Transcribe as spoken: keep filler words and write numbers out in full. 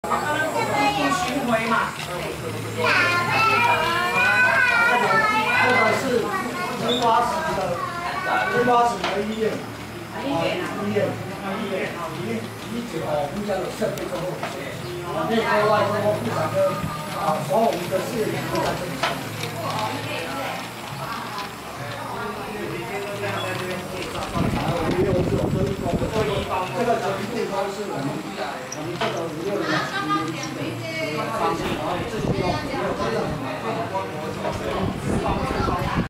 巡回嘛。 这个是金华市的金华市的医院，啊医院医院医院医治哦，我们叫做设备中心，啊内科外科妇产科啊，所有我们的事业都在这里。 也有这种周一包的，这个全部都是我们我们这个五六年级的方式，然后这些地方没有真的很难。